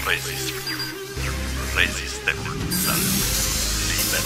Resist. Resistent. Liber.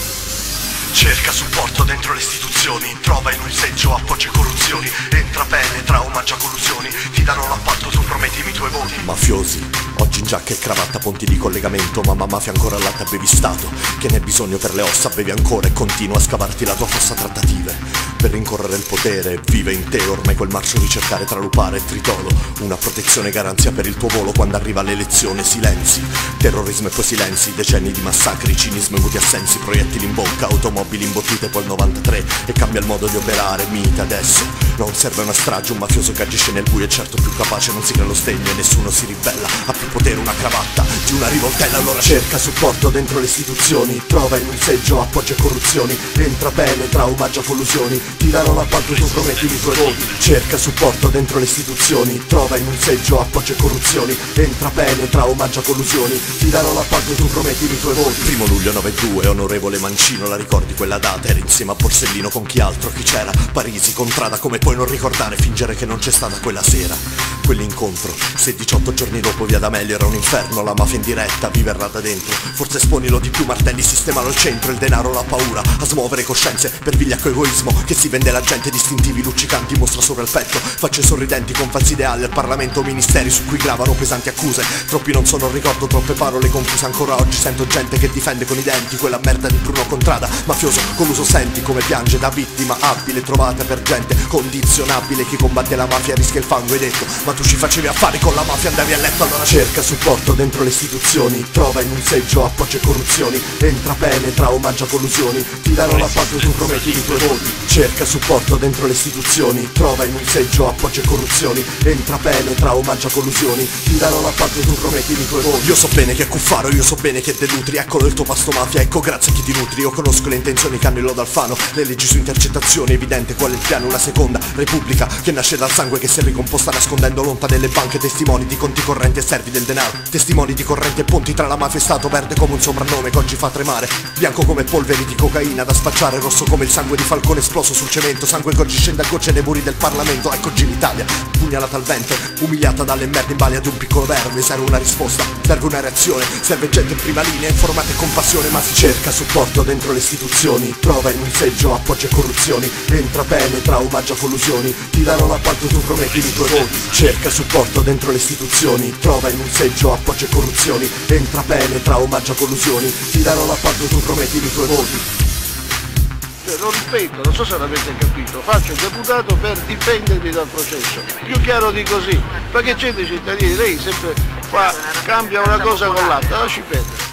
Cerca supporto dentro le istituzioni, trova in un seggio, appoggia corruzioni, entra, penetra, omaggia collusioni, ti danno l'appalto, tu promettimi i tuoi voti. Mafiosi, oggi in giacca e cravatta, ponti di collegamento, mamma mafia ancora al latte bevi stato, che ne hai bisogno per le ossa, bevi ancora e continua a scavarti la tua fossa trattative. Per rincorrere il potere, vive in te ormai quel marcio ricercare tra lupare e tritolo, una protezione e garanzia per il tuo volo quando arriva l'elezione, silenzi, terrorismo e poi silenzi, decenni di massacri, cinismo e muti assensi, proiettili in bocca, automobili imbottite poi il 93 e cambia il modo di operare, mite adesso, non serve una strage, un mafioso che agisce nel buio è certo più capace, non si crea lo stegno e nessuno si ribella, ha più potere una cravatta di una rivoltella, allora cerca supporto dentro le istituzioni, trova in un seggio, appoggia corruzioni, entra, penetra, omaggia collusioni, ti danno l'appalto, tu promettimi i tuoi voti. Cerca supporto dentro le istituzioni, trova in un seggio, appoggia corruzioni, entra, penetra, omaggia collusioni, ti danno l'appalto, tu promettimi i tuoi voti. 1 luglio 92, onorevole Mancino, la ricordi quella data? Eri insieme a Borsellino con chi altro? Chi c'era? Parisi, Contrada, come puoi non ricordare, fingere che non c'è stata quella sera? Quell'incontro, se 18 giorni dopo via D'Amelio era un inferno, la mafia in diretta, viverla da dentro, forse esponilo di più, martelli sistemano il centro, il denaro, la paura, a smuovere coscienze per vigliacco egoismo, che si vende la gente, distintivi luccicanti, mostra sopra il petto, facce sorridenti con falsi ideali, al Parlamento ministeri su cui gravano pesanti accuse, troppi non sono ricordo, troppe parole confuse, ancora oggi sento gente che difende con i denti quella merda di Bruno Contrada, mafioso con l'uso senti come piange da vittima abile, trovata per gente condizionabile, chi combatte la mafia rischia il fango, hai detto, ma tu ci facevi affari con la mafia, andavi a letto, allora cerca supporto dentro le istituzioni, trova in un seggio, appoggia corruzioni, entra, penetra, omaggia collusioni, ti danno l'appalto, tu prometti i tuoi voti. Cerca supporto dentro le istituzioni, trova in un seggio, appoggia corruzioni, entra, penetra, omaggia collusioni, ti danno l'appalto, tu prometti i tuoi voti. Io so bene che è Cuffaro, io so bene che è De Nutri, eccolo il tuo pasto mafia, ecco grazie a chi ti nutri, io conosco le intenzioni che hanno il lodo Alfano, le leggi su intercettazioni, evidente qual è il piano, una seconda repubblica che nasce dal sangue che si è ricomposta nascondendo l'onta delle banche, testimoni di conti correnti e servi del denaro, testimoni di corrente e ponti tra la mafia e Stato, verde come un soprannome che oggi fa tremare, bianco come polveri di cocaina da spacciare, rosso come il sangue di Falcone esploso sul cemento, sangue che oggi scende a gocce nei muri del Parlamento, ecco oggi l'Italia, pugnalata al vento, umiliata dalle merde in balia di un piccolo verme, serve una risposta, serve una reazione, serve gente in prima linea, informata e con passione, ma si cerca supporto dentro le istituzioni, trova in un seggio, appoggia corruzioni, entra, penetra, omaggia collusioni, ti danno l'appalto, tu prometti i tuoi voti. Cerca supporto dentro le istituzioni, trova in un seggio, appoggia corruzioni, entra, penetra, omaggia collusioni, ti danno l'appalto, tu prometti i tuoi voti. Lo ripeto, non so se l'avete capito, faccio il deputato per difendermi dal processo, più chiaro di così, perché c'è dei cittadini, lei sempre fa, cambia una cosa con l'altra, lasci perdere.